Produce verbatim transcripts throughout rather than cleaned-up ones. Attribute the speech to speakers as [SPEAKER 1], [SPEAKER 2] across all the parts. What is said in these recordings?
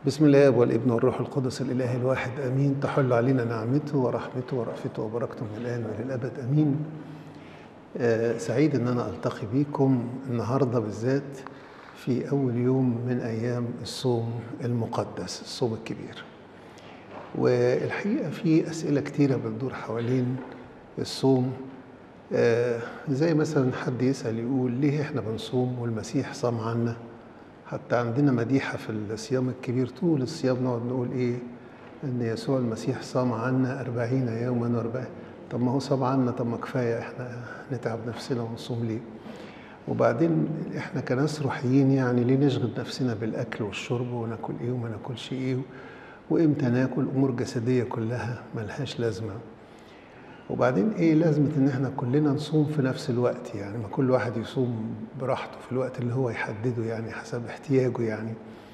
[SPEAKER 1] بسم الله والابن والروح القدس الإله الواحد آمين. تحل علينا نعمته ورحمته ورأفته وبركته من الآن وللأبد آمين. آه سعيد أن أنا ألتقي بكم النهاردة بالذات في أول يوم من أيام الصوم المقدس، الصوم الكبير. والحقيقة في أسئلة كتيرة بتدور حوالين الصوم، آه زي مثلا حد يسأل يقول ليه إحنا بنصوم والمسيح صام عنا؟ حتى عندنا مديحة في الصيام الكبير، طول الصيام نقعد نقول إيه؟ إن يسوع المسيح صام عنا أربعين يوما وأربعين. طب ما هو صام عنا، طب ما كفاية إحنا نتعب نفسنا ونصوم ليه؟ وبعدين إحنا كناس روحيين يعني ليه نشغل نفسنا بالأكل والشرب وناكل إيه وما ناكلش إيه وإمتى ناكل؟ أمور جسدية كلها ملهاش لازمة. وبعدين إيه لازمة إن إحنا كلنا نصوم في نفس الوقت؟ يعني ما كل واحد يصوم براحته في الوقت اللي هو يحدده، يعني حسب احتياجه يعني.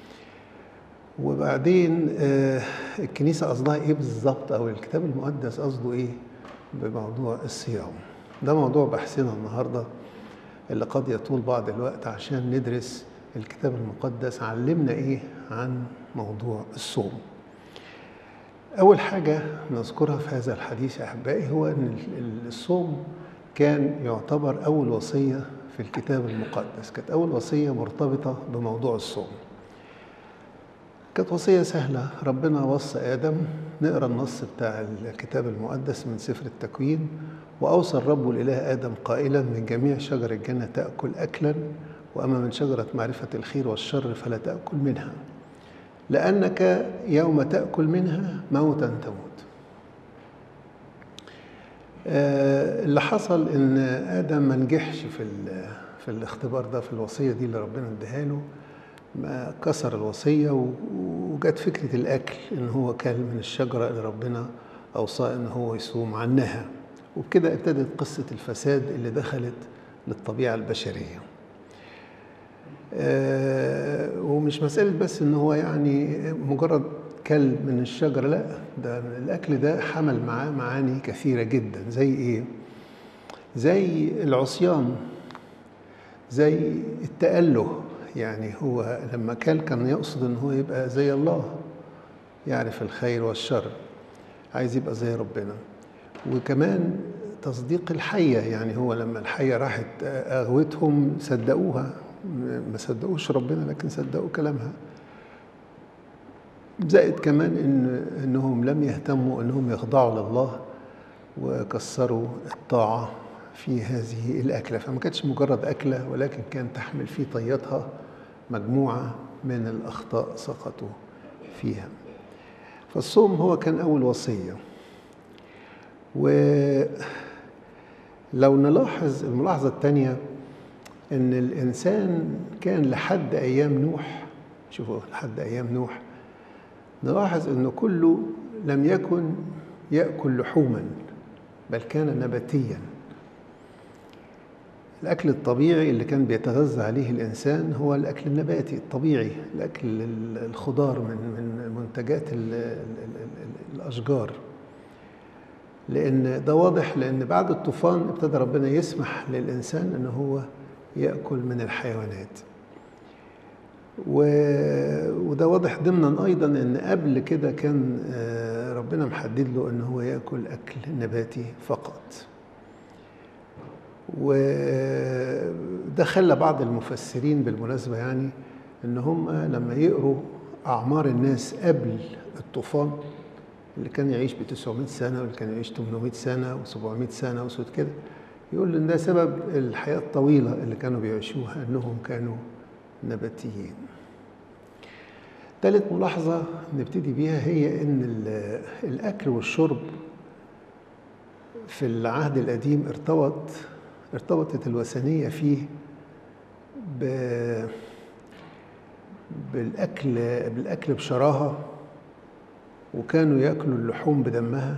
[SPEAKER 1] وبعدين آه الكنيسة قصدها إيه بالظبط، أو الكتاب المقدس قصده إيه بموضوع الصيام؟ ده موضوع بحثنا النهاردة اللي قد يطول بعض الوقت عشان ندرس الكتاب المقدس علمنا إيه عن موضوع الصوم. أول حاجة نذكرها في هذا الحديث يا أحبائي هو أن الصوم كان يعتبر أول وصية في الكتاب المقدس، كانت أول وصية مرتبطة بموضوع الصوم. كانت وصية سهلة، ربنا وصى آدم، نقرأ النص بتاع الكتاب المقدس من سفر التكوين: وأوصى الرب الإله آدم قائلا من جميع شجر الجنة تأكل أكلا، وأما من شجرة معرفة الخير والشر فلا تأكل منها، لأنك يوم تأكل منها موتا تموت. آه اللي حصل إن آدم ما نجحش في في الاختبار ده، في الوصية دي اللي ربنا اداها له، ما كسر الوصية وجت فكرة الأكل، إن هو كل من الشجرة اللي ربنا أوصاه إن هو يصوم عنها. وبكده ابتدت قصة الفساد اللي دخلت للطبيعة البشرية. آه ومش مسألة بس إن هو يعني مجرد كل من الشجرة، لا، ده الأكل ده حمل معاه معاني كثيرة جدا. زي إيه؟ زي العصيان، زي التأله. يعني هو لما كل كان يقصد إن هو يبقى زي الله، يعرف الخير والشر، عايز يبقى زي ربنا. وكمان تصديق الحية، يعني هو لما الحية راحت أغوتهم صدقوها، ما صدقوش ربنا لكن صدقوا كلامها. زائد كمان إن إنهم لم يهتموا إنهم يخضعوا لله وكسروا الطاعة في هذه الأكلة، فما كانتش مجرد أكلة ولكن كان تحمل في طياتها مجموعة من الأخطاء سقطوا فيها. فالصوم هو كان أول وصية. ولو نلاحظ الملاحظة الثانية إن الإنسان كان لحد أيام نوح، شوفوا لحد أيام نوح، نلاحظ إنه كله لم يكن يأكل لحوما بل كان نباتيا. الأكل الطبيعي اللي كان بيتغذى عليه الإنسان هو الأكل النباتي الطبيعي، الأكل الخضار من من منتجات الأشجار. لأن ده واضح، لأن بعد الطوفان ابتدى ربنا يسمح للإنسان أنه هو يأكل من الحيوانات. وده واضح ضمنا أيضا أن قبل كده كان ربنا محدد له أنه هو يأكل أكل نباتي فقط. وده خلى بعض المفسرين بالمناسبة يعني أن هم لما يقروا أعمار الناس قبل الطوفان، اللي كان يعيش ب تسعمائة سنة واللي كان يعيش ثمانمائة سنة وسبعمائة سنة وصوت كده، يقول إن ده سبب الحياة الطويلة اللي كانوا بيعيشوها أنهم كانوا نباتيين. ثالث ملاحظة نبتدي بيها هي إن الأكل والشرب في العهد القديم ارتبط ارتبطت الوثنية فيه بالأكل بالأكل بشراهة، وكانوا يأكلوا اللحوم بدمها،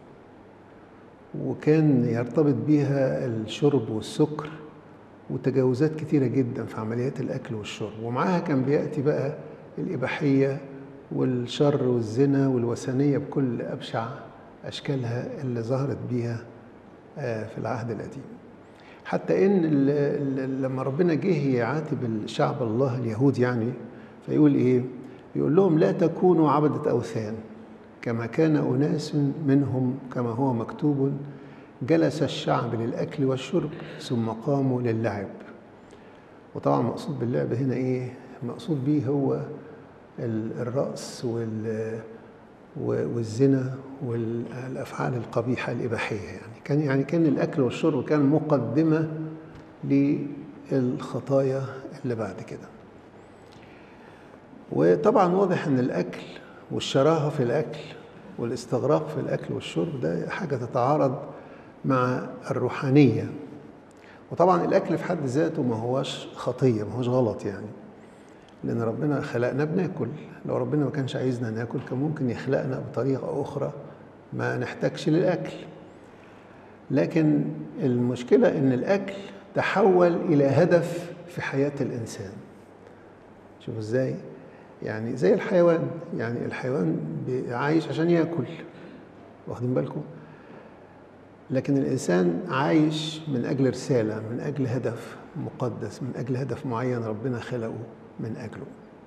[SPEAKER 1] وكان يرتبط بيها الشرب والسكر وتجاوزات كتيرة جدا في عمليات الأكل والشرب. ومعاها كان بيأتي بقى الإباحية والشر والزنا والوثنية بكل أبشع أشكالها اللي ظهرت بيها في العهد القديم. حتى إن لما ربنا جه يعاتب الشعب الله اليهود يعني، فيقول إيه؟ يقول لهم لا تكونوا عبدة أوثان كما كان أناس منهم كما هو مكتوب جلس الشعب للأكل والشرب ثم قاموا للعب. وطبعا مقصود باللعب هنا إيه؟ مقصود به هو الرقص والزنا والأفعال القبيحة الإباحية. يعني كان يعني كان الأكل والشرب كان مقدمة للخطايا اللي بعد كده. وطبعا واضح أن الأكل والشراهة في الأكل والاستغراق في الأكل والشرب ده حاجة تتعارض مع الروحانية. وطبعا الأكل في حد ذاته ما هوش خطية، ما هوش غلط يعني، لأن ربنا خلقنا بناكل. لو ربنا ما كانش عايزنا ناكل كان ممكن يخلقنا بطريقة أخرى ما نحتاجش للأكل. لكن المشكلة إن الأكل تحول إلى هدف في حياة الإنسان. شوفوا إزاي؟ يعني زي الحيوان، يعني الحيوان عايش عشان ياكل، واخدين بالكم؟ لكن الإنسان عايش من أجل رسالة، من أجل هدف مقدس، من أجل هدف معين ربنا خلقه من أجله.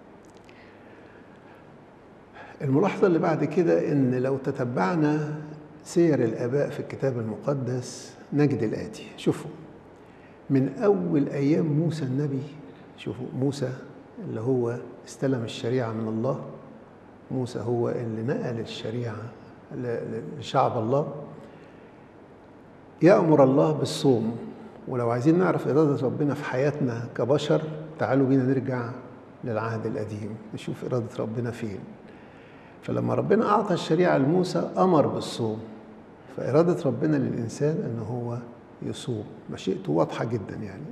[SPEAKER 1] الملاحظة اللي بعد كده إن لو تتبعنا سير الآباء في الكتاب المقدس نجد الآتي. شوفوا، من أول أيام موسى النبي، شوفوا موسى اللي هو استلم الشريعة من الله، موسى هو اللي نقل الشريعة لشعب الله، يأمر الله بالصوم. ولو عايزين نعرف إرادة ربنا في حياتنا كبشر تعالوا بينا نرجع للعهد القديم نشوف إرادة ربنا فين. فلما ربنا أعطى الشريعة لموسى أمر بالصوم، فإرادة ربنا للإنسان أنه هو يصوم، مشيئته واضحة جدا. يعني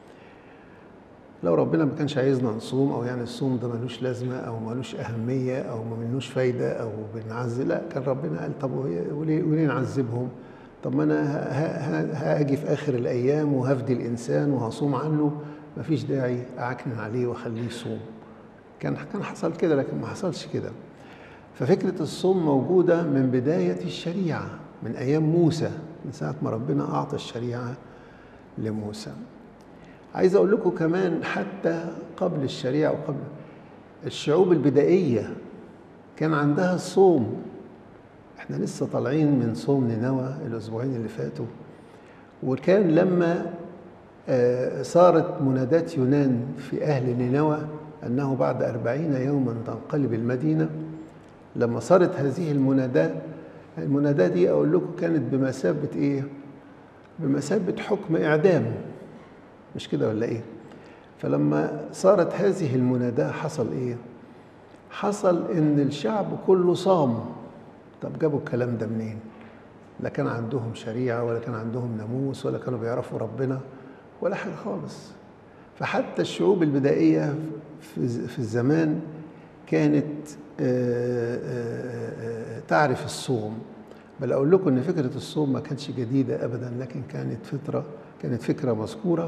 [SPEAKER 1] لو ربنا ما كانش عايزنا نصوم، أو يعني الصوم ده ملوش لازمة أو ملوش أهمية أو ما منوش فايدة أو بنعذب، لا، كان ربنا قال طب وليه, وليه نعذبهم؟ طب ما أنا هاجي في آخر الأيام وهفدي الإنسان وهصوم عنه، مفيش داعي أعكنن عليه وأخليه يصوم. كان كان حصل كده، لكن ما حصلش كده. ففكرة الصوم موجودة من بداية الشريعة، من أيام موسى، من ساعة ما ربنا أعطى الشريعة لموسى. عايز أقول لكم كمان حتى قبل الشريعة وقبل الشعوب البدائية كان عندها الصوم. احنا لسه طالعين من صوم نينوى الأسبوعين اللي فاتوا، وكان لما صارت منادات يونان في أهل نينوى أنه بعد أربعين يوما تنقلب المدينة، لما صارت هذه المناداة، المناداة دي أقول لكم كانت بمثابة إيه؟ بمثابة حكم إعدام، مش كده ولا إيه؟ فلما صارت هذه المناداة حصل إيه؟ حصل إن الشعب كله صام. طب جابوا الكلام ده منين؟ لا كان عندهم شريعة ولا كان عندهم ناموس ولا كانوا بيعرفوا ربنا ولا حاجة خالص. فحتى الشعوب البدائية في الزمان كانت تعرف الصوم. بل أقول لكم إن فكرة الصوم ما كانتش جديدة أبدا، لكن كانت فترة كانت فكرة مذكورة،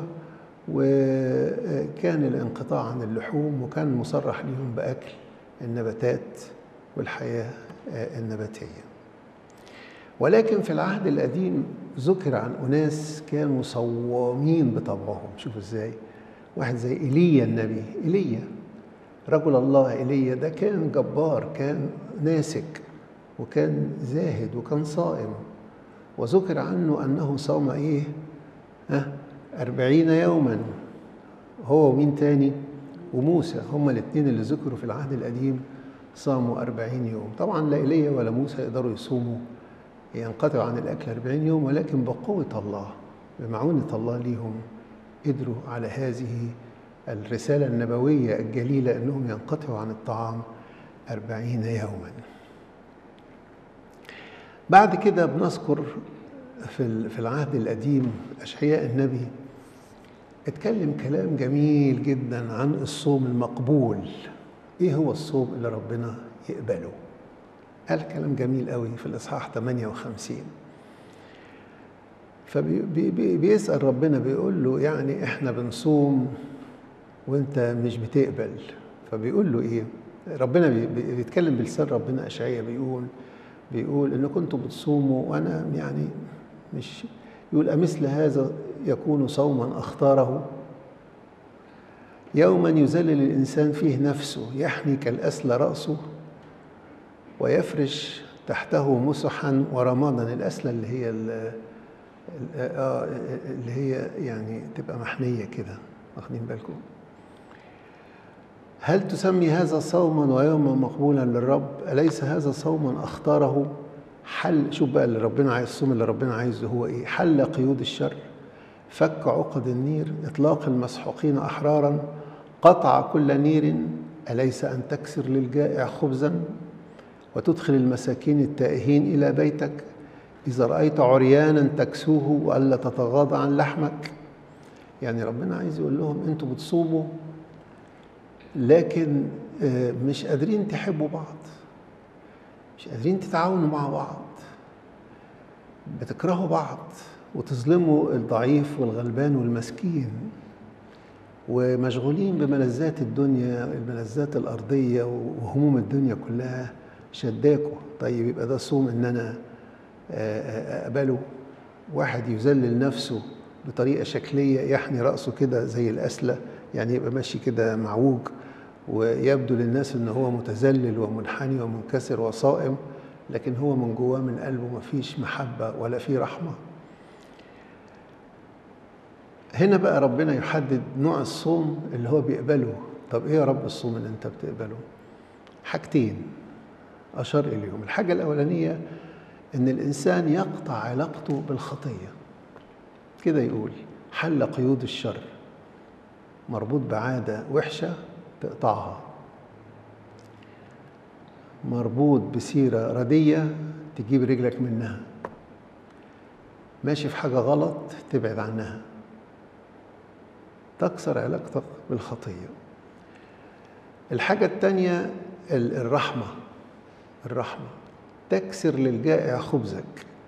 [SPEAKER 1] وكان الانقطاع عن اللحوم، وكان مصرح لهم بأكل النباتات والحياة النباتية. ولكن في العهد القديم ذكر عن أناس كانوا صوامين بطبعهم. شوفوا إزاي؟ واحد زي إيليا النبي، إيليا رجل الله، إيليا ده كان جبار، كان ناسك وكان زاهد وكان صائم، وذكر عنه أنه صام إيه؟ ها؟ أربعين يوما. هو ومين تاني؟ وموسى، هما الاثنين اللي ذكروا في العهد القديم صاموا أربعين يوم. طبعا لا إيليا ولا موسى يقدروا يصوموا ينقطعوا عن الأكل أربعين يوم، ولكن بقوة الله بمعونة الله ليهم قدروا على هذه الرسالة النبوية الجليلة أنهم ينقطعوا عن الطعام أربعين يوما. بعد كده بنذكر في العهد القديم أشعياء النبي اتكلم كلام جميل جدا عن الصوم المقبول. ايه هو الصوم اللي ربنا يقبله؟ قال كلام جميل قوي في الإصحاح ثمانية وخمسين. فبيسأل ربنا بيقول له يعني احنا بنصوم وانت مش بتقبل. فبيقول له ايه؟ ربنا بيتكلم بلسان ربنا. أشعياء بيقول بيقول ان كنتم بتصوموا وانا يعني مش، يقول أمثل هذا يكون صوما اختاره؟ يوما يذلل الإنسان فيه نفسه، يحني كالأسل رأسه ويفرش تحته مسحا ورمادا. الأسلة اللي هي اللي هي يعني تبقى محنية كده، واخدين بالكم؟ هل تسمي هذا صوما ويوما مقبولا للرب؟ أليس هذا صوما اختاره؟ حل، شوف بقى اللي ربنا عايز، الصوم اللي ربنا عايزه هو ايه؟ حل قيود الشر، فك عقد النير، اطلاق المسحوقين احرارا، قطع كل نير. أليس أن تكسر للجائع خبزا وتدخل المساكين التائهين إلى بيتك؟ إذا رأيت عريانا تكسوه وألا تتغاضى عن لحمك. يعني ربنا عايز يقول لهم أنتوا بتصوموا لكن مش قادرين تحبوا بعض، مش قادرين تتعاونوا مع بعض، بتكرهوا بعض وتظلموا الضعيف والغلبان والمسكين، ومشغولين بملذات الدنيا، الملذات الأرضية وهموم الدنيا كلها شداكوا. طيب يبقى ده صوم إن أنا أقبله؟ واحد يذلل نفسه بطريقة شكلية، يحني رأسه كده زي الأسلة، يعني يبقى ماشي كده معوج ويبدو للناس إن هو متذلل ومنحني ومنكسر وصائم، لكن هو من جواه من قلبه مفيش محبة ولا فيه رحمة. هنا بقى ربنا يحدد نوع الصوم اللي هو بيقبله. طب إيه يا رب الصوم اللي أنت بتقبله؟ حاجتين أشار إليهم. الحاجة الأولانية إن الإنسان يقطع علاقته بالخطية، كده يقول حل قيود الشر، مربوط بعادة وحشة تقطعها، مربوط بسيرة ردية تجيب رجلك منها، ماشي في حاجة غلط تبعد عنها، تكسر علاقتك بالخطية. الحاجة التانية الرحمة، الرحمة تكسر للجائع خبزك،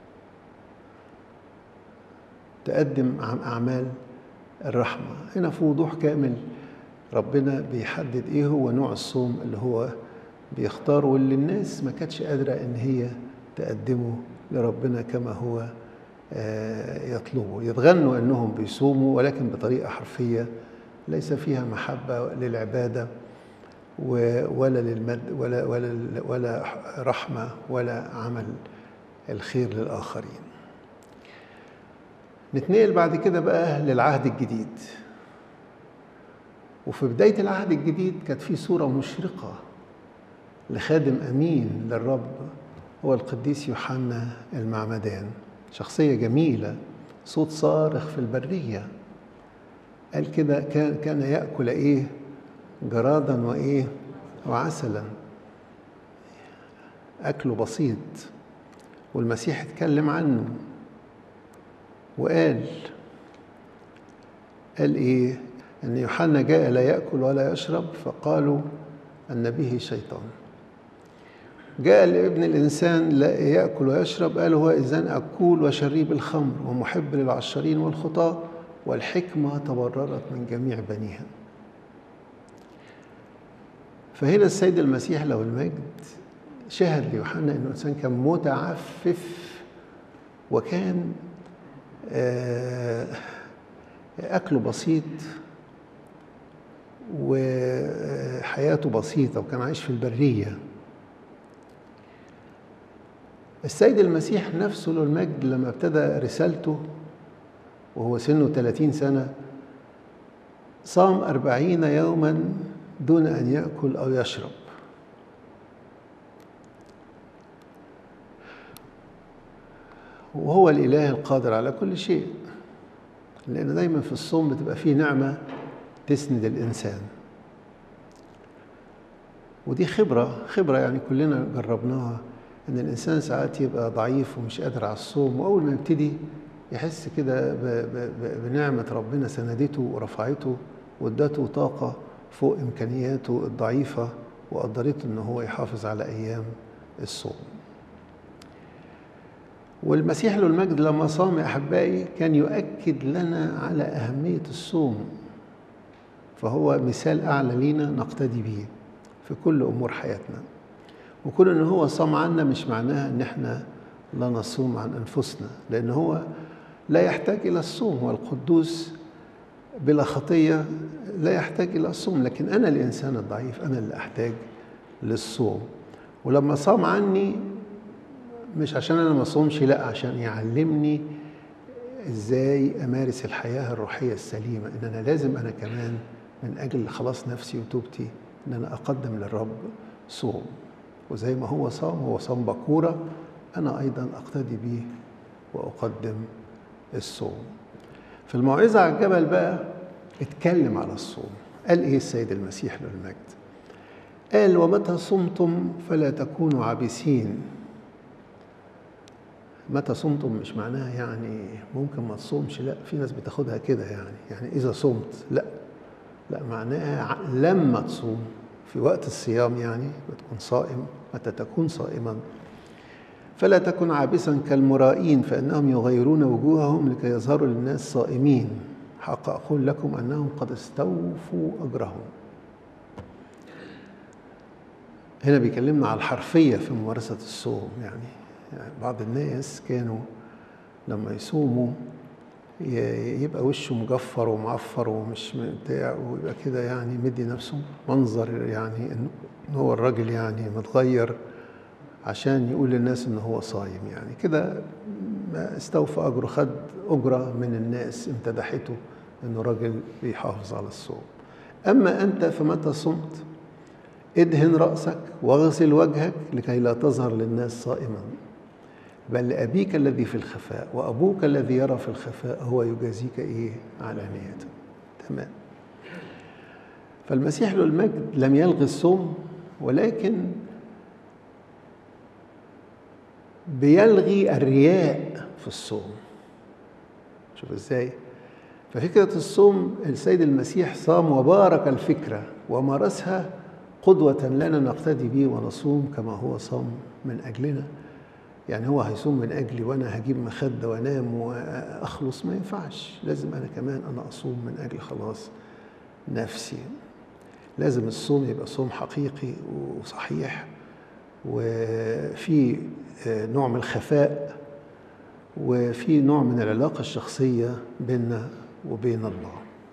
[SPEAKER 1] تقدم أعمال الرحمة. هنا في وضوح كامل ربنا بيحدد إيه هو نوع الصوم اللي هو بيختاره، واللي الناس ما كانتش قادرة إن هي تقدمه لربنا كما هو يطلبوا. يتغنوا أنهم بيصوموا ولكن بطريقة حرفية ليس فيها محبة للعبادة ولا للمد ولا ولا ولا رحمة ولا عمل الخير للآخرين. نتنقل بعد كده بقى للعهد الجديد. وفي بداية العهد الجديد كانت في صورة مشرقة لخادم أمين للرب، هو القديس يوحنا المعمدان. شخصية جميلة، صوت صارخ في البرية. قال كده كان كان يأكل إيه؟ جرادا وإيه؟ وعسلا. أكله بسيط، والمسيح اتكلم عنه وقال قال إيه؟ أن يوحنا جاء لا يأكل ولا يشرب فقالوا أن به شيطان. جاء لابن الإنسان لا يأكل ويشرب، قال هو إذن أكول وشريب الخمر ومحب للعشارين والخطاة، والحكمة تبررت من جميع بنيها. فهنا السيد المسيح له المجد شهد ليوحنا أنه إنسان كان متعفف، وكان أكله بسيط وحياته بسيطة، وكان عايش في البرية. السيد المسيح نفسه له المجد لما ابتدى رسالته وهو سنه ثلاثين سنة صام أربعين يوما دون أن يأكل أو يشرب. وهو الإله القادر على كل شيء، لأن دايما في الصوم بتبقى فيه نعمة تسند الإنسان. ودي خبرة خبرة يعني كلنا جربناها، إن الإنسان ساعات يبقى ضعيف ومش قادر على الصوم، وأول ما يبتدي يحس كده بنعمة ربنا سندته ورفعته وادته طاقة فوق إمكانياته الضعيفة، وقدرته إن هو يحافظ على أيام الصوم. والمسيح له المجد لما صام يا أحبائي كان يؤكد لنا على أهمية الصوم، فهو مثال أعلى لينا نقتدي به في كل أمور حياتنا. وكون إن هو صام عنا مش معناها إن إحنا لا نصوم عن أنفسنا، لأن هو لا يحتاج إلى الصوم، هو القدوس بلا خطية لا يحتاج إلى الصوم، لكن أنا الإنسان الضعيف أنا اللي أحتاج للصوم. ولما صام عني مش عشان أنا ما صومش، لا، عشان يعلمني إزاي أمارس الحياة الروحية السليمة، إن أنا لازم أنا كمان من أجل خلاص نفسي وتوبتي إن أنا أقدم للرب صوم. وزي ما هو صام، هو صام بكورة، أنا أيضا أقتدي به وأقدم الصوم. في الموعظة على الجبل بقى اتكلم على الصوم. قال إيه السيد المسيح له المجد؟ قال: ومتى صمتم فلا تكونوا عابسين. متى صمتم مش معناها يعني ممكن ما تصومش، لا، في ناس بتاخدها كده يعني يعني إذا صمت، لا لا، معناها لما تصوم في وقت الصيام، يعني بتكون صائم. متى تكون صائما فلا تكن عابسا كالمرائين فإنهم يغيرون وجوههم لكي يظهروا للناس صائمين، حق أقول لكم أنهم قد استوفوا أجرهم. هنا بيكلمنا على الحرفية في ممارسة الصوم. يعني, يعني بعض الناس كانوا لما يصوموا يبقى وشه مجفر ومعفر ومش بتاع، ويبقى كده يعني مدي نفسه منظر يعني إن هو الراجل يعني متغير عشان يقول للناس إن هو صايم. يعني كده ما استوفى أجره، خد أجرة من الناس امتدحته إنه راجل بيحافظ على الصوم. أما أنت فمتى صمت ادهن رأسك واغسل وجهك لكي لا تظهر للناس صائما، بل لأبيك الذي في الخفاء وأبوك الذي يرى في الخفاء هو يجازيك إيه علانية. تمام. فالمسيح له المجد لم يلغي الصوم، ولكن بيلغي الرياء في الصوم. شوف ازاي. ففكرة الصوم السيد المسيح صام وبارك الفكرة ومارسها قدوة لنا نقتدي به ونصوم كما هو صام من أجلنا. يعني هو هيصوم من أجلي وأنا هجيب مخدة وأنام وأخلص؟ ما ينفعش. لازم أنا كمان أنا أصوم من أجل خلاص نفسي. لازم الصوم يبقى صوم حقيقي وصحيح، وفي نوع من الخفاء، وفي نوع من العلاقة الشخصية بيننا وبين الله.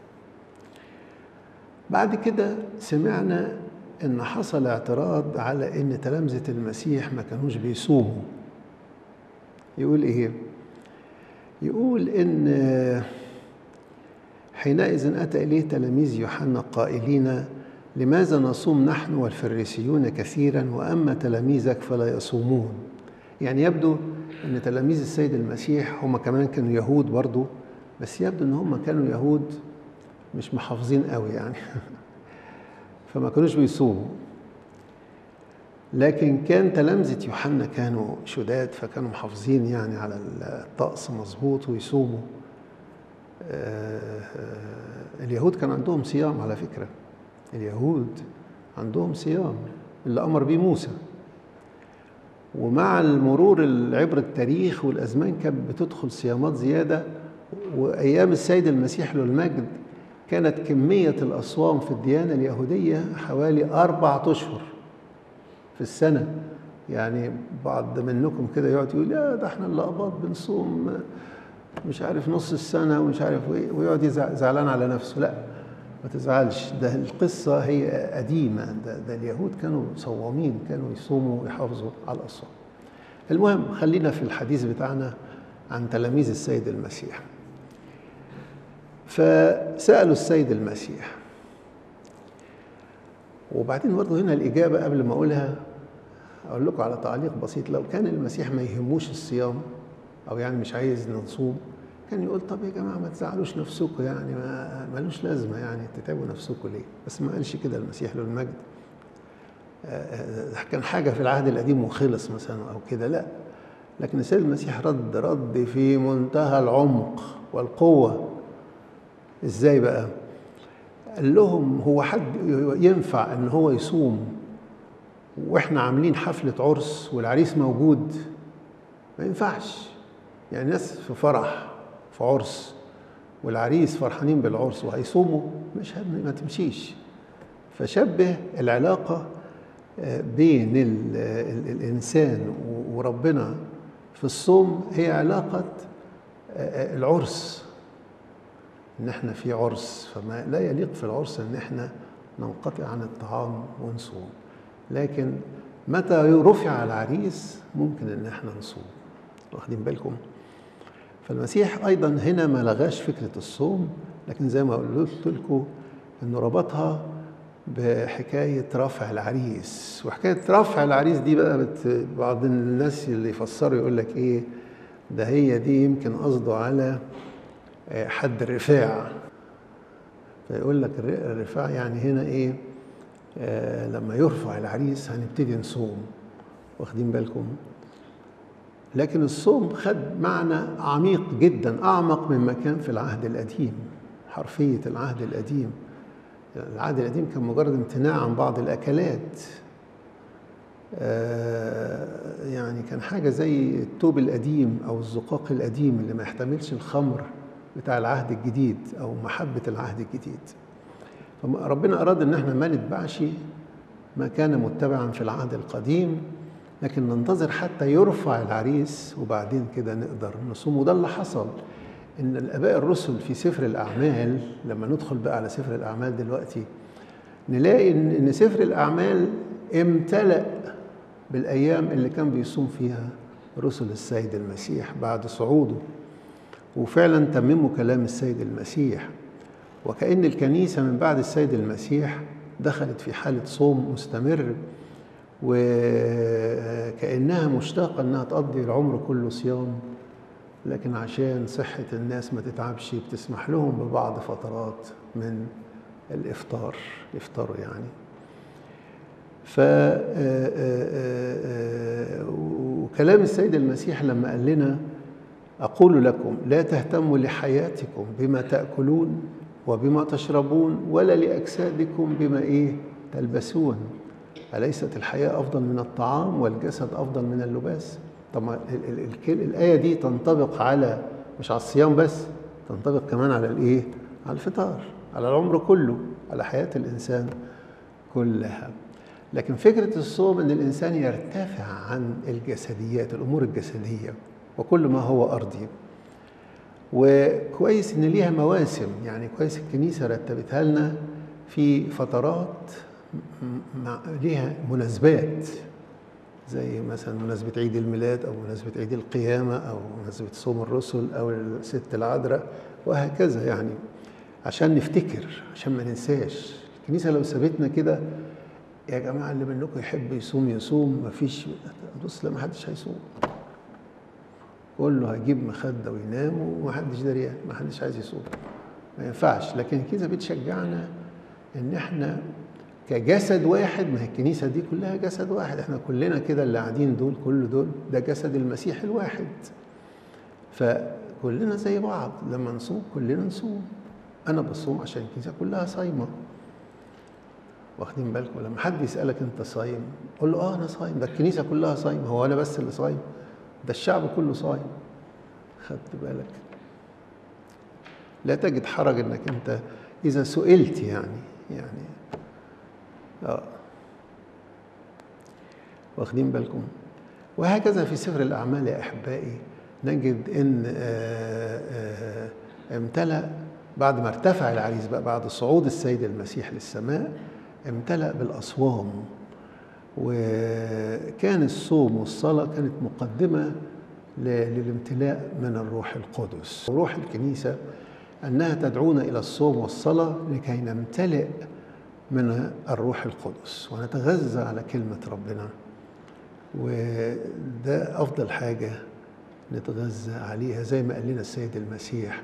[SPEAKER 1] بعد كده سمعنا إن حصل اعتراض على إن تلامذة المسيح ما كانوش بيصوموا. يقول إيه؟ يقول إن حينئذ أتى إليه تلاميذ يوحنا قائلين: لماذا نصوم نحن والفريسيون كثيرا وأما تلاميذك فلا يصومون؟ يعني يبدو أن تلاميذ السيد المسيح هم كمان كانوا يهود برضو، بس يبدو أن هم كانوا يهود مش محافظين قوي يعني فما كانوش بيصوموا. لكن كان تلامذة يوحنا كانوا شداد، فكانوا محافظين يعني على الطقس مظبوط ويصوموا. اليهود كان عندهم صيام على فكرة. اليهود عندهم صيام اللي أمر بيه موسى، ومع المرور العبر التاريخ والأزمان كانت بتدخل صيامات زيادة. وأيام السيد المسيح له المجد كانت كمية الأصوام في الديانة اليهودية حوالي أربعة أشهر في السنة. يعني بعض منكم كده يقعد يقول: لا ده احنا اللقباط بنصوم مش عارف نص السنة ومش عارف ايه، ويقعد يزعلان على نفسه. لا، ما تزعلش، ده القصة هي قديمة. ده, ده اليهود كانوا صوامين، كانوا يصوموا ويحافظوا على الصوم. المهم خلينا في الحديث بتاعنا عن تلاميذ السيد المسيح. فسألوا السيد المسيح، وبعدين برضه هنا الإجابة قبل ما أقولها أقول لكم على تعليق بسيط. لو كان المسيح ما يهموش الصيام أو يعني مش عايز نصوم، كان يقول: طب يا جماعة ما تزعلوش نفسكم، يعني ما ملوش لازمة، يعني تتعبوا نفسكم ليه؟ بس ما قالش كده المسيح له المجد. كان حاجة في العهد القديم وخلص مثلا أو كده، لا. لكن السيد المسيح رد رد في منتهى العمق والقوة. إزاي بقى؟ قال لهم: هو حد ينفع إن هو يصوم وإحنا عاملين حفلة عرس والعريس موجود؟ ما ينفعش. يعني ناس في فرح في عرس والعريس فرحانين بالعرس وهيصوموا، مش ما تمشيش. فشبه العلاقة بين ال ال الإنسان وربنا في الصوم هي علاقة العرس. إن إحنا في عرس، فما لا يليق في العرس إن إحنا ننقطع عن الطعام ونصوم، لكن متى رفع العريس ممكن إن إحنا نصوم. واخدين بالكم؟ فالمسيح أيضا هنا ما لغاش فكرة الصوم، لكن زي ما قلت لكم إنه ربطها بحكاية رفع العريس. وحكاية رفع العريس دي بقى بت... بعض الناس اللي يفسروا يقول لك إيه ده، هي دي يمكن قصده على حد الرفاع، فيقول لك الرفاع يعني هنا إيه، آه لما يرفع العريس هنبتدي نصوم. واخدين بالكم؟ لكن الصوم خد معنى عميق جدا، أعمق مما كان في العهد القديم، حرفية العهد القديم. العهد القديم كان مجرد امتناع عن بعض الأكلات، آه يعني كان حاجة زي التوب القديم أو الزقاق القديم اللي ما يحتملش الخمر بتاع العهد الجديد أو محبة العهد الجديد. فربنا أراد إن احنا ما نتبعش ما كان متبعا في العهد القديم، لكن ننتظر حتى يرفع العريس وبعدين كده نقدر نصوم. وده اللي حصل، إن الآباء الرسل في سفر الأعمال، لما ندخل بقى على سفر الأعمال دلوقتي نلاقي إن سفر الأعمال امتلأ بالأيام اللي كان بيصوم فيها رسل السيد المسيح بعد صعوده، وفعلا تمموا كلام السيد المسيح. وكأن الكنيسة من بعد السيد المسيح دخلت في حالة صوم مستمر، وكأنها مشتاقة أنها تقضي العمر كله صيام، لكن عشان صحة الناس ما تتعبش بتسمح لهم ببعض فترات من الإفطار، يفطروا يعني. ف وكلام السيد المسيح لما قال لنا أقول لكم لا تهتموا لحياتكم بما تأكلون وبما تشربون، ولا لأجسادكم بما إيه تلبسون، أليست الحياة أفضل من الطعام والجسد أفضل من اللباس؟ طبعا الآية دي تنطبق على مش على الصيام بس، تنطبق كمان على الإيه؟ على الفطار، على العمر كله، على حياة الإنسان كلها. لكن فكرة الصوم إن الإنسان يرتفع عن الجسديات، الأمور الجسدية وكل ما هو أرضي. وكويس إن ليها مواسم، يعني كويس الكنيسة رتبتها لنا في فترات ليها مناسبات، زي مثلا مناسبة عيد الميلاد أو مناسبة عيد القيامة أو مناسبة صوم الرسل أو الست العذراء وهكذا، يعني عشان نفتكر، عشان ما ننساش. الكنيسة لو سابتنا كده يا جماعة اللي منكم يحب يصوم يصوم، ما فيش بص لا ما حدش هيصوم، كله هيجيب مخدة وينام وما حدش دريان، ما حدش عايز يصوم، ما ينفعش. لكن الكنيسة بتشجعنا إن إحنا كجسد واحد، ما هي الكنيسة دي كلها جسد واحد، إحنا كلنا كده اللي قاعدين دول كل دول ده جسد المسيح الواحد، فكلنا زي بعض. لما نصوم كلنا نصوم، أنا بصوم عشان الكنيسة كلها صايمة. واخدين بالكم؟ لما حد يسألك أنت صايم قول له آه أنا صايم، ده الكنيسة كلها صايمة، هو أنا بس اللي صايم؟ ده الشعب كله صايم. خدت بالك؟ لا تجد حرج إنك أنت إذا سئلت يعني يعني آه واخدين بالكم؟ وهكذا في سفر الأعمال يا أحبائي نجد إن آآ آآ امتلأ بعد ما ارتفع العريس بقى، بعد صعود السيد المسيح للسماء، امتلأ بالأصوام. وكان الصوم والصلاة كانت مقدمة للامتلاء من الروح القدس. وروح الكنيسة أنها تدعونا إلى الصوم والصلاة لكي نمتلئ من الروح القدس ونتغذى على كلمة ربنا، وده أفضل حاجة نتغذى عليها. زي ما قال لنا السيد المسيح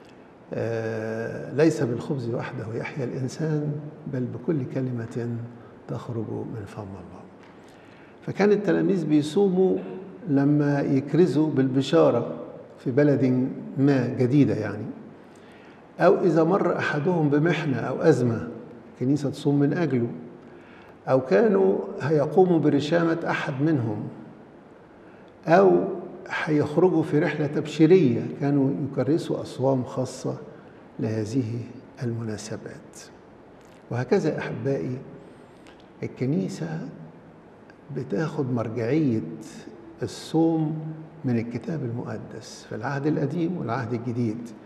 [SPEAKER 1] آه ليس بالخبز وحده يحيا الإنسان بل بكل كلمة تخرج من فم الله. فكان التلاميذ بيصوموا لما يكرزوا بالبشارة في بلد ما جديدة يعني، أو إذا مر أحدهم بمحنة أو أزمة كنيسة تصوم من أجله، أو كانوا هيقوموا برشامة أحد منهم، أو هيخرجوا في رحلة تبشيرية كانوا يكرسوا أصوام خاصة لهذه المناسبات. وهكذا أحبائي الكنيسة بتاخد مرجعية الصوم من الكتاب المقدس في العهد القديم والعهد الجديد،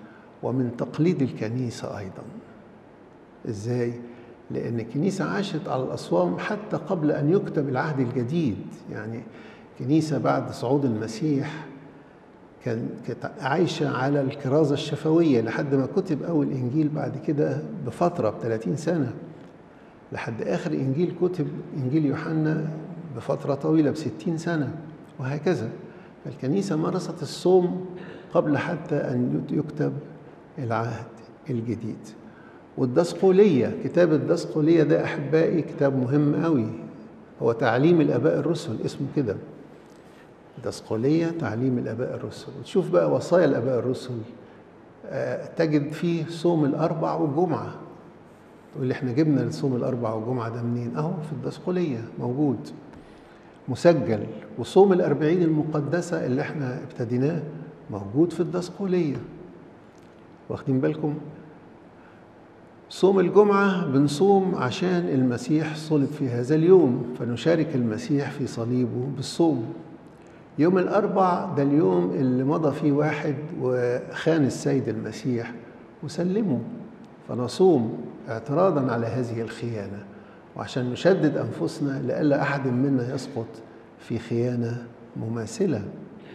[SPEAKER 1] ومن تقليد الكنيسة أيضا. إزاي؟ لأن الكنيسة عاشت على الأصوام حتى قبل أن يكتب العهد الجديد. يعني الكنيسة بعد صعود المسيح كانت عايشة على الكرازة الشفوية لحد ما كتب أول إنجيل بعد كده بفترة بثلاثين سنة، لحد آخر إنجيل كتب إنجيل يوحنا بفترة طويلة بستين سنة، وهكذا. فالكنيسة مارست الصوم قبل حتى أن يكتب العهد الجديد. والدسقولية، كتاب الدسقولية ده أحبائي كتاب مهم قوي، هو تعليم الآباء الرسل، اسمه كده دسقولية، تعليم الآباء الرسل. وتشوف بقى وصايا الآباء الرسل، تجد فيه صوم الأربع والجمعة. تقول لي احنا جبنا الصوم الأربع والجمعة ده منين؟ أهو في الدسقولية موجود مسجل. وصوم الأربعين المقدسة اللي احنا ابتديناه موجود في الدسقولية، واخدين بالكم؟ صوم الجمعة بنصوم عشان المسيح صلب في هذا اليوم، فنشارك المسيح في صليبه بالصوم. يوم الأربع ده اليوم اللي مضى فيه واحد وخان السيد المسيح وسلمه، فنصوم اعتراضا على هذه الخيانة، وعشان نشدد أنفسنا لئلا أحد منا يسقط في خيانة مماثلة.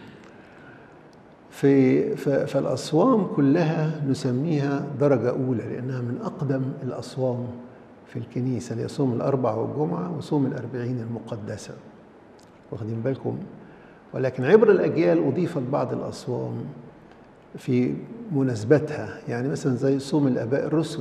[SPEAKER 1] في فالأصوام كلها نسميها درجة أولى، لأنها من أقدم الأصوام في الكنيسة، اللي هي صوم الأربع والجمعة وصوم الأربعين المقدسة، واخدين بالكم؟ ولكن عبر الأجيال أضيفت بعض الأصوام في مناسبتها، يعني مثلا زي صوم الآباء الرسل،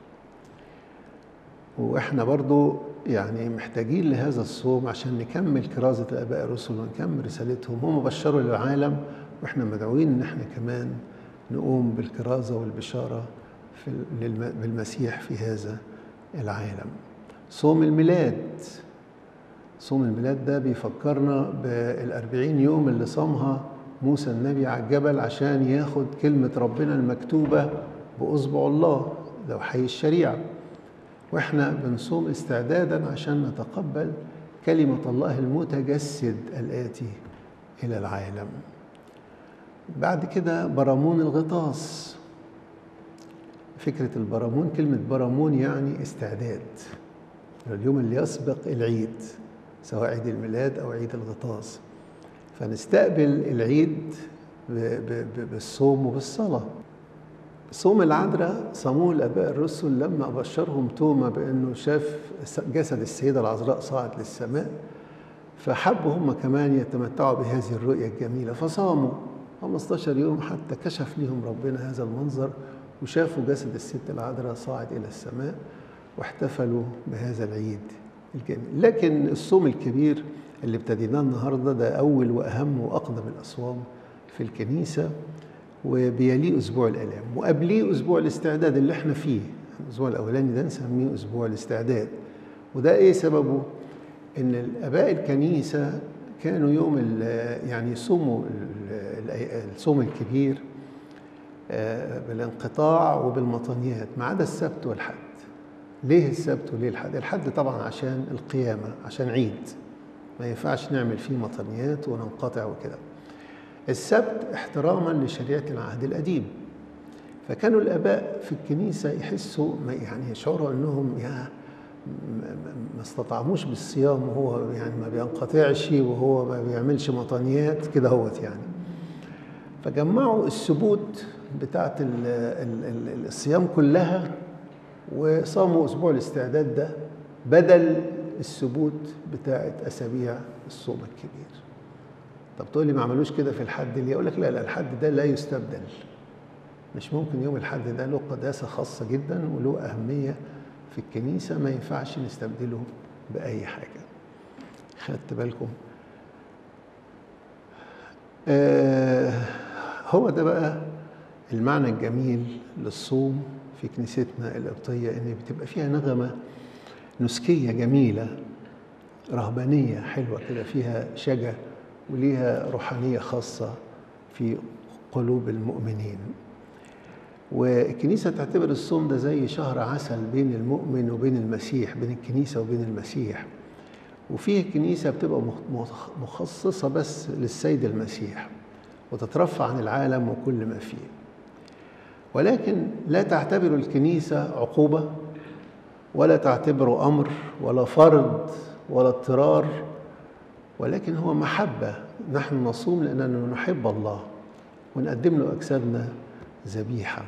[SPEAKER 1] وإحنا برضو يعني محتاجين لهذا الصوم عشان نكمل كرازة الآباء الرسل ونكمل رسالتهم. هم بشروا للعالم، وإحنا مدعوين إن إحنا كمان نقوم بالكرازة والبشارة في بالمسيح في هذا العالم. صوم الميلاد، صوم الميلاد ده بيفكرنا بالأربعين يوم اللي صامها موسى النبي على الجبل عشان ياخد كلمة ربنا المكتوبة بأصبع الله، لوحي الشريعة، وإحنا بنصوم استعدادا عشان نتقبل كلمة الله المتجسد الآتي إلى العالم. بعد كده برامون الغطاس. فكرة البرامون، كلمة برامون يعني استعداد، اليوم اللي يسبق العيد، سواء عيد الميلاد أو عيد الغطاس، فنستقبل العيد بالصوم وبالصلاة. صوم العذراء صاموه الآباء الرسل لما أبشرهم توما بأنه شاف جسد السيدة العذراء صاعد للسماء، فحبوا هم كمان يتمتعوا بهذه الرؤية الجميلة، فصاموا خمستاشر يوم حتى كشف لهم ربنا هذا المنظر، وشافوا جسد الست العذراء صاعد إلى السماء، واحتفلوا بهذا العيد الجميل. لكن الصوم الكبير اللي ابتديناه النهارده ده أول وأهم وأقدم الأصوام في الكنيسة، وبيليه أسبوع الآلام، وقبليه أسبوع الاستعداد اللي احنا فيه. الأسبوع الأولاني ده نسميه أسبوع الاستعداد. وده إيه سببه؟ إن الآباء الكنيسة كانوا يوم يعني يصوموا الصوم الكبير بالانقطاع وبالمطنيات ما عدا السبت والحد. ليه السبت وليه الحد؟ الحد طبعا عشان القيامة، عشان عيد ما ينفعش نعمل فيه مطنيات وننقطع وكده. السبت احتراما لشريعة العهد القديم، فكانوا الآباء في الكنيسة يحسوا يعني يشعروا أنهم يا ما استطعموش بالصيام، وهو يعني ما بينقطعش وهو ما بيعملش مطنيات كده هوت يعني. فجمعوا السبوت بتاعت الصيام كلها وصاموا أسبوع الاستعداد ده بدل السبوت بتاعت أسابيع الصوم الكبير. طب تقول لي ما عملوش كده في الحد ليه؟ أقول لك لا لا، الحد ده لا يستبدل، مش ممكن. يوم الحد ده له قداسة خاصة جدا وله أهمية في الكنيسة، ما ينفعش نستبدله بأي حاجة. خدت بالكم؟ آه هو ده بقى المعنى الجميل للصوم في كنيستنا القبطية، إن بتبقى فيها نغمة نسكية جميلة رهبانية حلوة كده، فيها شجا وليها روحانية خاصة في قلوب المؤمنين. والكنيسة تعتبر الصوم ده زي شهر عسل بين المؤمن وبين المسيح، بين الكنيسة وبين المسيح. وفيه الكنيسة بتبقى مخصصة بس للسيد المسيح، وتترفع عن العالم وكل ما فيه. ولكن لا تعتبر الكنيسة عقوبة، ولا تعتبره أمر ولا فرض ولا اضطرار، ولكن هو محبة. نحن نصوم لأننا نحب الله ونقدم له أجسادنا ذبيحة،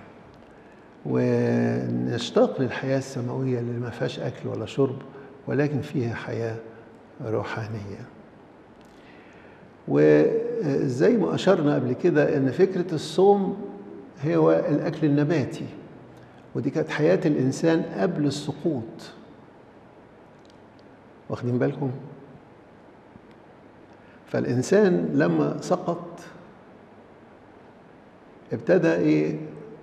[SPEAKER 1] ونشتاق للحياة السماوية اللي ما فيهاش أكل ولا شرب ولكن فيها حياة روحانية. وزي ما أشرنا قبل كده أن فكرة الصوم هو الأكل النباتي، ودي كانت حياة الإنسان قبل السقوط. واخدين بالكم؟ فالإنسان لما سقط ابتدى إيه؟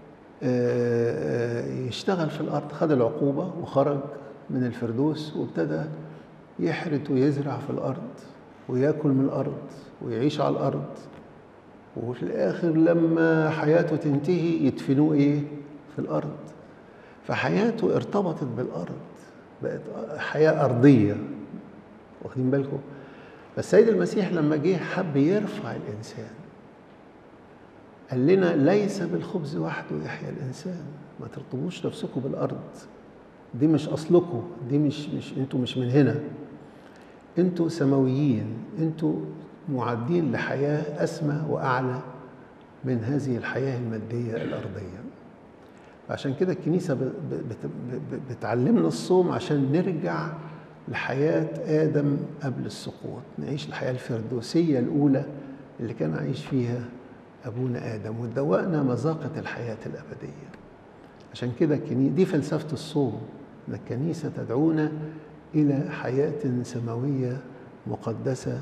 [SPEAKER 1] آه يشتغل في الأرض، خد العقوبة وخرج من الفردوس وابتدى يحرث ويزرع في الأرض ويأكل من الأرض ويعيش على الأرض، وفي الآخر لما حياته تنتهي يدفنوه إيه؟ في الأرض. فحياته ارتبطت بالأرض، بقت حياة أرضية. واخدين بالكم؟ فالسيد المسيح لما جه حب يرفع الإنسان، قال لنا ليس بالخبز وحده يحيا الإنسان، ما ترتبوش نفسكم بالأرض، دي مش أصلكم، دي مش مش انتوا مش من هنا، انتوا سماويين، انتوا معدين لحياة أسمى وأعلى من هذه الحياة المادية الأرضية. عشان كده الكنيسة بتعلمنا الصوم عشان نرجع لحياة آدم قبل السقوط، نعيش الحياة الفردوسية الأولى اللي كان عايش فيها أبونا آدم، وتدوقنا مذاقة الحياة الأبدية. عشان كده دي فلسفة الصوم، إن الكنيسة تدعونا إلى حياة سماوية مقدسة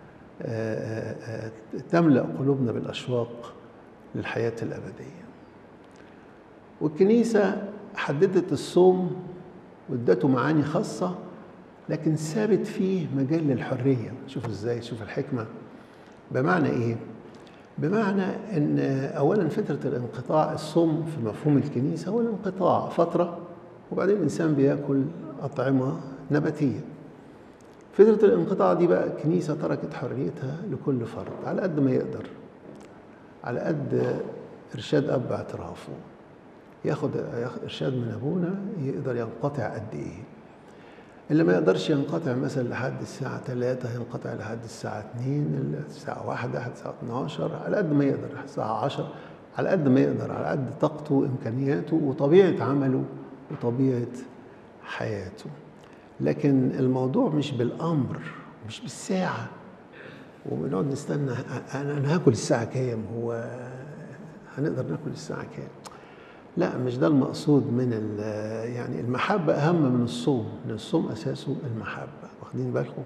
[SPEAKER 1] تملأ قلوبنا بالأشواق للحياة الأبدية. والكنيسة حددت الصوم وادته معاني خاصة، لكن سابت فيه مجال للحرية. شوف ازاي، شوف الحكمة. بمعنى ايه؟ بمعنى ان اولا فترة الانقطاع، الصوم في مفهوم الكنيسة هو الانقطاع، فترة وبعدين الانسان بياكل اطعمة نباتية. فترة الانقطاع دي بقى الكنيسة تركت حريتها لكل فرد على قد ما يقدر، على قد ارشاد اب اعترافه، ياخد ارشاد من ابونا يقدر ينقطع قد ايه. اللي ما يقدرش ينقطع مثلا لحد الساعة ثلاثة ينقطع لحد الساعة اثنين، الساعة واحدة، لحد الساعة اثناشر، على قد ما يقدر، الساعة عشرة، على قد ما يقدر، على قد طاقته وإمكانياته وطبيعة عمله وطبيعة حياته. لكن الموضوع مش بالأمر، مش بالساعة، وبنقعد نستنى أنا هاكل الساعة كام، هو هنقدر ناكل الساعة كام. لا، مش ده المقصود من يعني المحبة أهم من الصوم، لأن الصوم أساسه المحبة. واخدين بالكم؟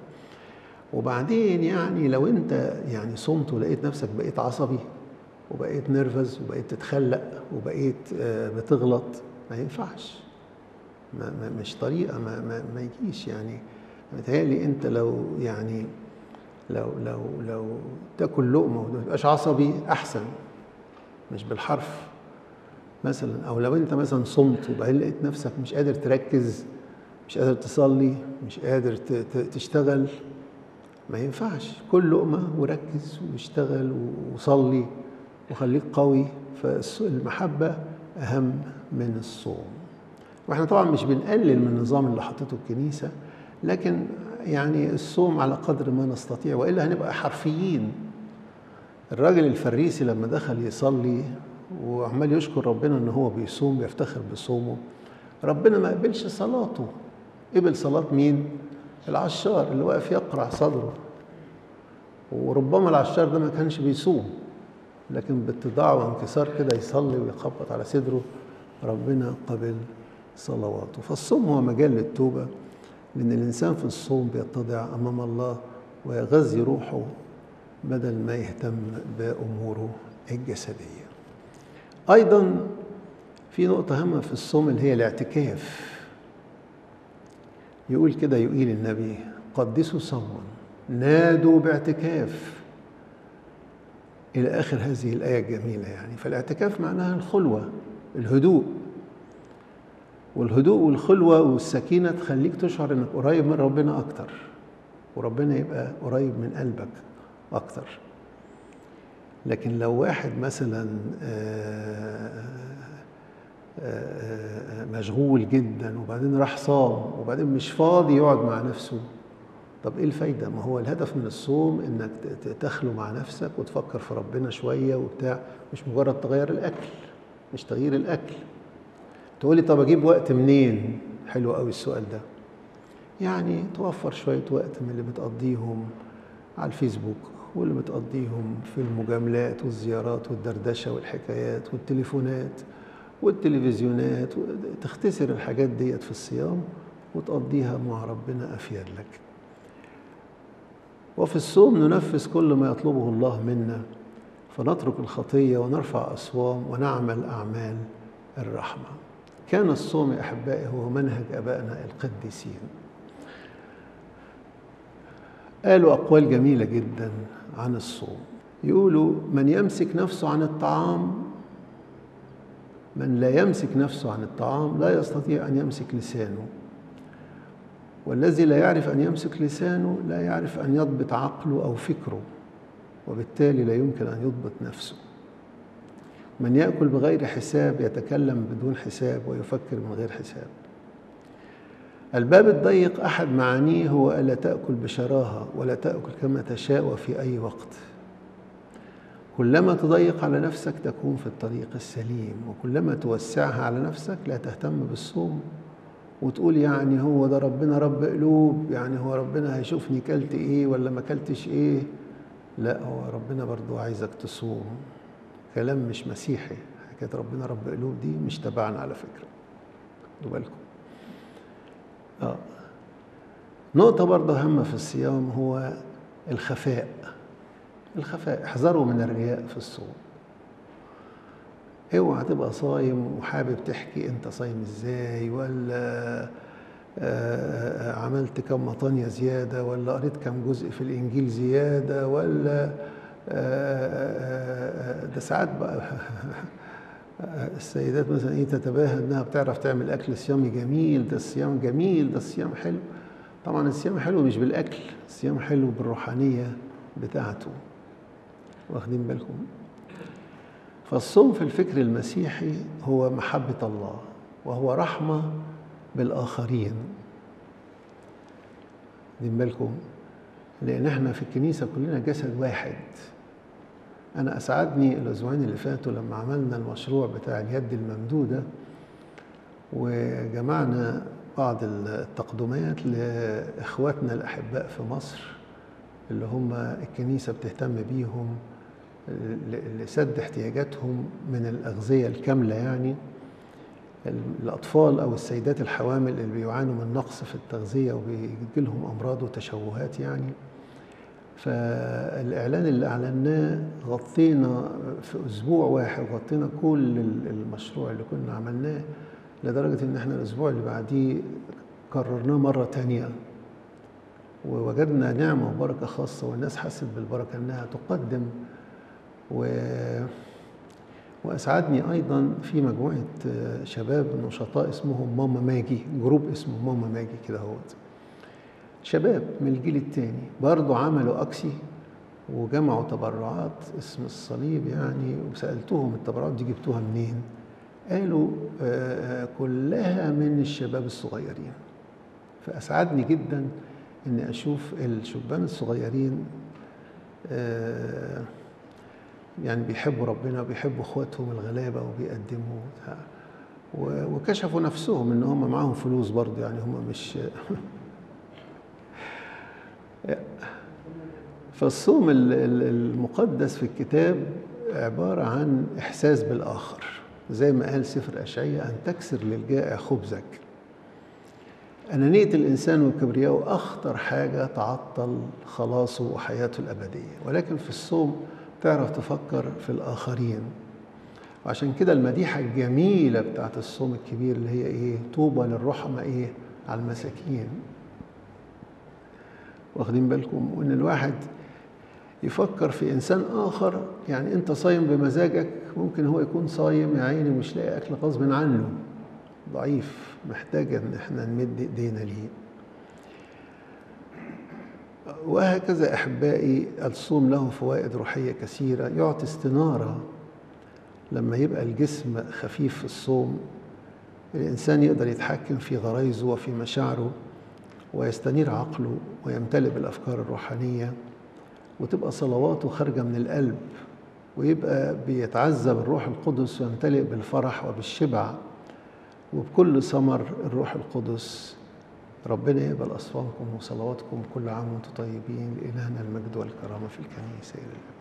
[SPEAKER 1] وبعدين يعني لو أنت يعني صمت ولقيت نفسك بقيت عصبي وبقيت نرفز وبقيت تتخلق وبقيت بتغلط، ما ينفعش، ما ما مش طريقة، ما ما, ما يجيش. يعني متهيألي أنت لو يعني لو لو لو تاكل لقمة وما تبقاش عصبي أحسن، مش بالحرف مثلا. او لو انت مثلا صمت وبعدين لقيت نفسك مش قادر تركز، مش قادر تصلي، مش قادر تشتغل، ما ينفعش. كل لقمه وركز واشتغل وصلي وخليك قوي. فالمحبه اهم من الصوم. واحنا طبعا مش بنقلل من النظام اللي حطته الكنيسه، لكن يعني الصوم على قدر ما نستطيع، والا هنبقى حرفيين. الراجل الفريسي لما دخل يصلي وعمال يشكر ربنا ان هو بيصوم، بيفتخر بصومه، ربنا ما قبلش صلاته. قبل صلاة مين؟ العشار اللي واقف يقرع صدره. وربما العشار ده ما كانش بيصوم، لكن باتضاع وانكسار كده يصلي ويخبط على صدره، ربنا قبل صلواته. فالصوم هو مجال للتوبة، لأن الإنسان في الصوم بيتضع أمام الله ويغذي روحه بدل ما يهتم بأموره الجسدية. أيضا في نقطة هامة في الصوم اللي هي الاعتكاف. يقول كده يقيل النبي: قدسوا صوما، نادوا باعتكاف، إلى آخر هذه الآية الجميلة. يعني فالاعتكاف معناها الخلوة، الهدوء. والهدوء والخلوة والسكينة تخليك تشعر إنك قريب من ربنا أكتر، وربنا يبقى قريب من قلبك أكتر. لكن لو واحد مثلا مشغول جدا وبعدين راح صام وبعدين مش فاضي يقعد مع نفسه. طب ايه الفايدة؟ ما هو الهدف من الصوم انك تخلو مع نفسك وتفكر في ربنا شوية وبتاع، مش مجرد تغير الاكل، مش تغيير الاكل. تقولي طب اجيب وقت منين؟ حلو قوي السؤال ده. يعني توفر شوية وقت من اللي بتقضيهم على الفيسبوك واللي بتقضيهم في المجاملات والزيارات والدردشة والحكايات والتليفونات والتلفزيونات، تختصر الحاجات ديت في الصيام وتقضيها مع ربنا أفيد لك. وفي الصوم ننفذ كل ما يطلبه الله منا، فنترك الخطية ونرفع أصوام ونعمل أعمال الرحمة. كان الصوم يا أحبائي هو منهج أبائنا القديسين. قالوا أقوال جميلة جدا عن الصوم، يقولوا من يمسك نفسه عن الطعام، من لا يمسك نفسه عن الطعام لا يستطيع أن يمسك لسانه، والذي لا يعرف أن يمسك لسانه لا يعرف أن يضبط عقله أو فكره، وبالتالي لا يمكن أن يضبط نفسه. من يأكل بغير حساب يتكلم بدون حساب ويفكر من غير حساب. الباب الضيق أحد معانيه هو ألا تأكل بشراهة ولا تأكل كما تشاء وفي أي وقت. كلما تضيق على نفسك تكون في الطريق السليم، وكلما توسعها على نفسك لا تهتم بالصوم وتقول يعني هو ده ربنا رب قلوب، يعني هو ربنا هيشوفني كلت ايه ولا ما كلتش ايه. لا، هو ربنا برضو عايزك تصوم. كلام مش مسيحي، حكاية ربنا رب قلوب دي مش تبعنا على فكرة، خدوا بالكم. آه. نقطة برضه هامة في الصيام هو الخفاء. الخفاء، احذروا من الرياء في الصوم. اوعى تبقى صايم وحابب تحكي انت صايم ازاي، ولا آه عملت كم مطانية زيادة، ولا قريت كم جزء في الإنجيل زيادة، ولا آه ده ساعات بقى السيدات مثلا ايه تتباهى انها بتعرف تعمل اكل صيامي جميل، ده الصيام جميل، ده الصيام حلو. طبعا الصيام حلو مش بالاكل، الصيام حلو بالروحانيه بتاعته، واخدين بالكم؟ فالصوم في الفكر المسيحي هو محبه الله وهو رحمه بالاخرين، واخدين بالكم؟ لان احنا في الكنيسه كلنا جسد واحد. أنا أسعدني الأسبوعين اللي فاتوا لما عملنا المشروع بتاع اليد الممدودة وجمعنا بعض التقدمات لإخواتنا الأحباء في مصر اللي هم الكنيسة بتهتم بيهم لسد احتياجاتهم من الأغذية الكاملة، يعني الأطفال أو السيدات الحوامل اللي بيعانوا من نقص في التغذية وبيجيلهم أمراض وتشوهات يعني. فالإعلان اللي أعلناه غطينا في أسبوع واحد، غطينا كل المشروع اللي كنا عملناه، لدرجة إن إحنا الأسبوع اللي بعديه كررناه مرة تانية، ووجدنا نعمة وبركة خاصة، والناس حست بالبركة إنها تقدم. و... وأسعدني أيضا في مجموعة شباب نشطاء اسمهم ماما ماجي، جروب اسمه ماما ماجي كده، هو شباب من الجيل الثاني برضو عملوا أكسي وجمعوا تبرعات اسم الصليب يعني. وسألتهم التبرعات دي جبتوها منين؟ قالوا آه كلها من الشباب الصغيرين. فأسعدني جدا أني أشوف الشبان الصغيرين آه يعني بيحبوا ربنا وبيحبوا اخواتهم الغلابة وبيقدموا، وكشفوا نفسهم ان هم معاهم فلوس برضو، يعني هم مش فالصوم المقدس في الكتاب عبارة عن إحساس بالآخر، زي ما قال سفر أشعياء أن تكسر للجائع خبزك. أنانية الإنسان وكبرياءه أخطر حاجة تعطل خلاصه وحياته الأبدية، ولكن في الصوم تعرف تفكر في الآخرين. وعشان كده المديحة الجميلة بتاعت الصوم الكبير اللي هي إيه؟ طوبى للرحمة إيه؟ على المساكين. واخدين بالكم؟ وإن الواحد يفكر في إنسان آخر، يعني أنت صايم بمزاجك، ممكن هو يكون صايم يا عيني مش لاقي أكل غصب عنه، ضعيف، محتاج إن إحنا نمد إيدينا ليه. وهكذا أحبائي الصوم له فوائد روحية كثيرة، يعطي استنارة لما يبقى الجسم خفيف في الصوم، الإنسان يقدر يتحكم في غرايزه وفي مشاعره ويستنير عقله ويمتلئ بالأفكار الروحانية، وتبقى صلواته خارجة من القلب، ويبقى بيتعذب الروح القدس ويمتلئ بالفرح وبالشبع وبكل ثمر الروح القدس. ربنا يقبل أصوامكم وصلواتكم. كل عام وانتم طيبين. لإلهنا المجد والكرامة في الكنيسة إلى الأبد.